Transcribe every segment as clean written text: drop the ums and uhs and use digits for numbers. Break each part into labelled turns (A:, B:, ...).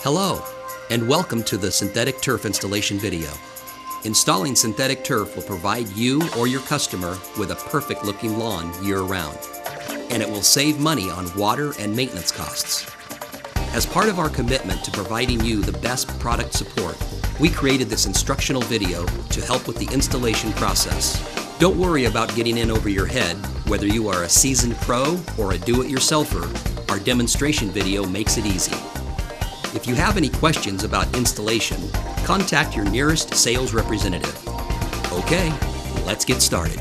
A: Hello, and welcome to the synthetic turf installation video. Installing synthetic turf will provide you or your customer with a perfect looking lawn year-round, and it will save money on water and maintenance costs. As part of our commitment to providing you the best product support, we created this instructional video to help with the installation process. Don't worry about getting in over your head. Whether you are a seasoned pro or a do-it-yourselfer, our demonstration video makes it easy. If you have any questions about installation, contact your nearest sales representative. Okay, let's get started.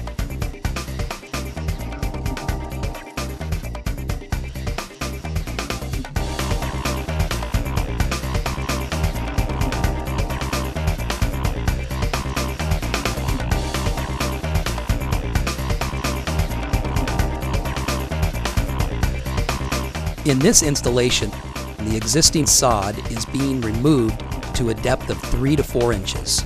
A: In this installation, the existing sod is being removed to a depth of 3 to 4 inches.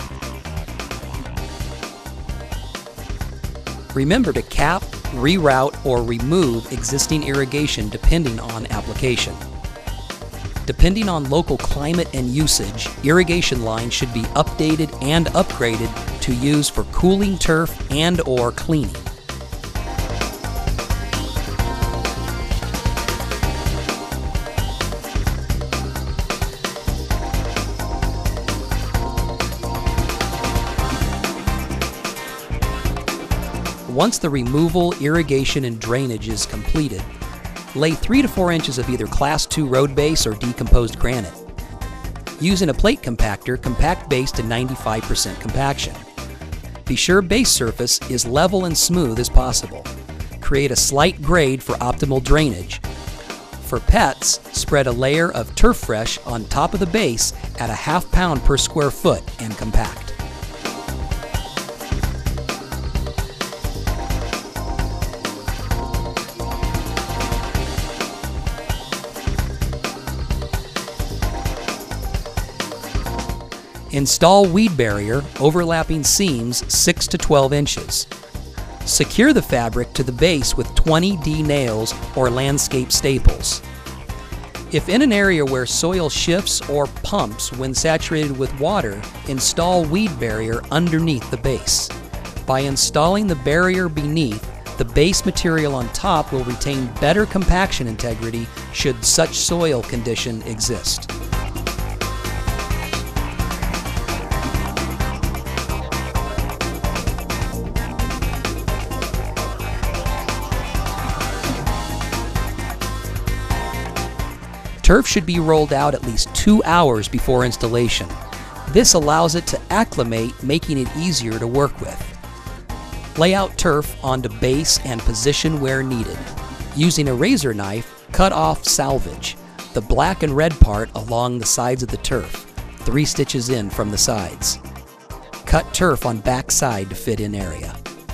A: Remember to cap, reroute, or remove existing irrigation depending on application. Depending on local climate and usage, irrigation lines should be updated and upgraded to use for cooling turf and/or cleaning. Once the removal, irrigation, and drainage is completed, lay 3 to 4 inches of either Class 2 road base or decomposed granite. Using a plate compactor, compact base to 95% compaction. Be sure base surface is level and smooth as possible. Create a slight grade for optimal drainage. For pets, spread a layer of Turf Fresh on top of the base at a ½ pound per square foot and compact. Install weed barrier overlapping seams 6 to 12 inches. Secure the fabric to the base with 20D nails or landscape staples. If in an area where soil shifts or pumps when saturated with water, install weed barrier underneath the base. By installing the barrier beneath, the base material on top will retain better compaction integrity should such soil condition exist. Turf should be rolled out at least 2 hours before installation. This allows it to acclimate, making it easier to work with. Lay out turf onto base and position where needed. Using a razor knife, cut off salvage, the black and red part along the sides of the turf, 3 stitches in from the sides. Cut turf on back side to fit in area.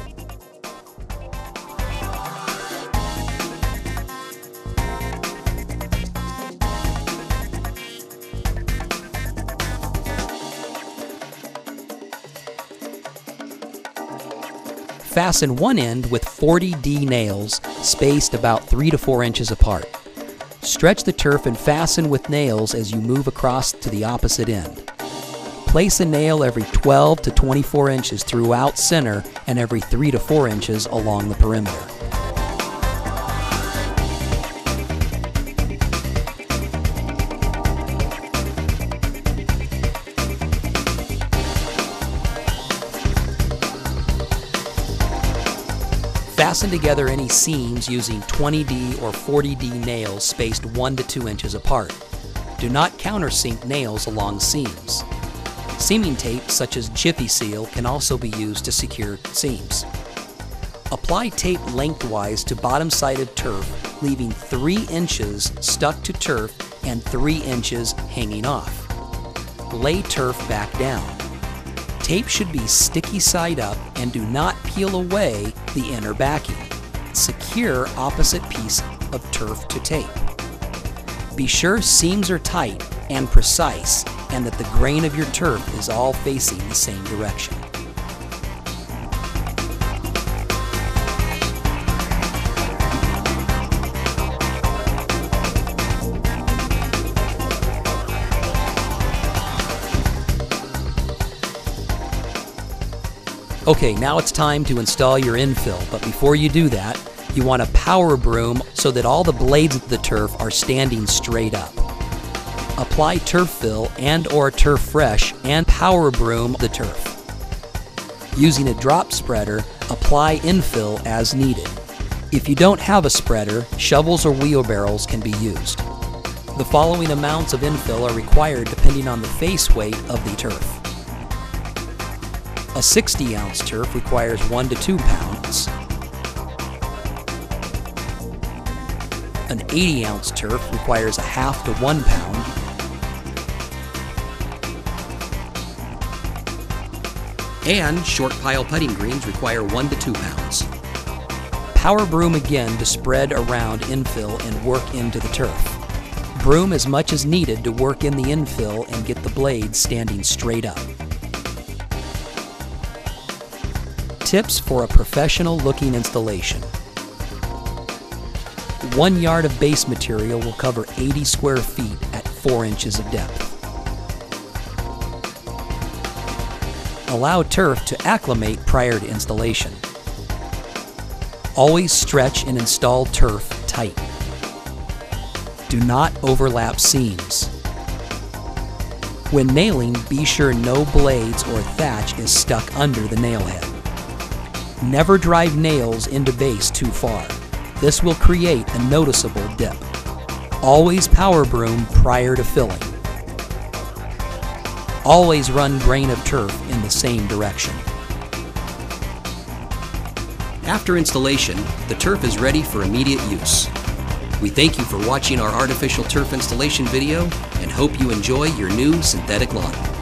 A: Fasten one end with 40D nails spaced about 3 to 4 inches apart. Stretch the turf and fasten with nails as you move across to the opposite end. Place a nail every 12 to 24 inches throughout center and every 3 to 4 inches along the perimeter. Fasten together any seams using 20D or 40D nails spaced 1 to 2 inches apart. Do not countersink nails along seams. Seaming tape such as Jiffy Seal can also be used to secure seams. Apply tape lengthwise to bottom-sided turf, leaving 3 inches stuck to turf and 3 inches hanging off. Lay turf back down. Tape should be sticky side up and do not peel away the inner backing. Secure opposite piece of turf to tape. Be sure seams are tight and precise and that the grain of your turf is all facing the same direction. Okay, now it's time to install your infill, but before you do that, you want a power broom so that all the blades of the turf are standing straight up. Apply turf fill and/or turf fresh and power broom the turf. Using a drop spreader, apply infill as needed. If you don't have a spreader, shovels or wheelbarrows can be used. The following amounts of infill are required depending on the face weight of the turf. A 60-ounce turf requires 1 to 2 pounds. An 80-ounce turf requires a half to 1 pound. And short pile putting greens require 1 to 2 pounds. Power broom again to spread around infill and work into the turf. Broom as much as needed to work in the infill and get the blades standing straight up. Tips for a professional looking installation. 1 yard of base material will cover 80 square feet at 4 inches of depth. Allow turf to acclimate prior to installation. Always stretch and install turf tight. Do not overlap seams. When nailing, be sure no blades or thatch is stuck under the nail head. Never drive nails into base too far. This will create a noticeable dip. Always power broom prior to filling. Always run grain of turf in the same direction. After installation, the turf is ready for immediate use. We thank you for watching our artificial turf installation video and hope you enjoy your new synthetic lawn.